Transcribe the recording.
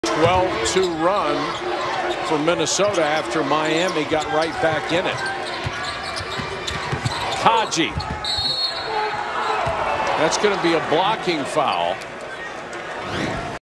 12-2 run for Minnesota after Miami got right back in it. Kaji. That's going to be a blocking foul.